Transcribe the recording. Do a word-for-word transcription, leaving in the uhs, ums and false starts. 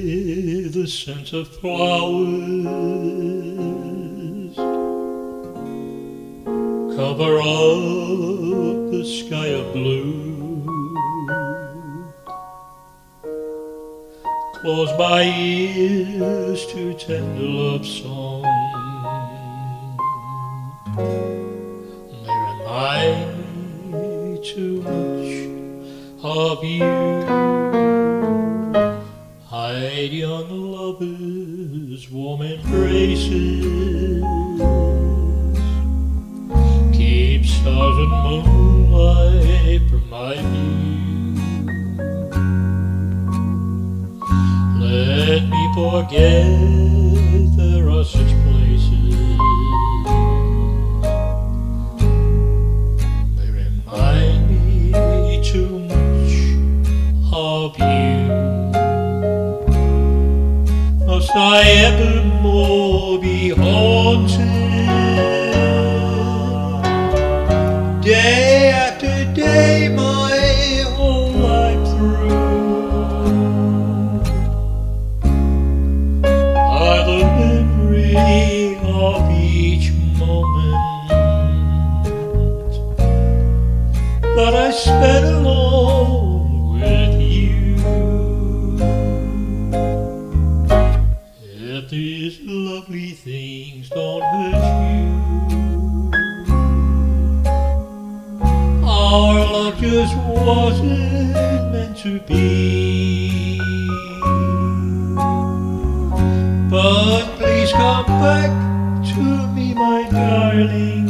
the scent of flowers cover up the sky of blue. Close my ears to tender love song. They remind me too much of you. Hide young lovers' warm embraces. Keep stars and moonlight from my view. Let me forget there are such places. They remind me too much of you. Must I evermore be haunted, day after day, my whole life through? Are the memory of each moment that I spent alone with you? If these lovely things don't hurt you, our love just wasn't meant to be. But please come back to me, my darling.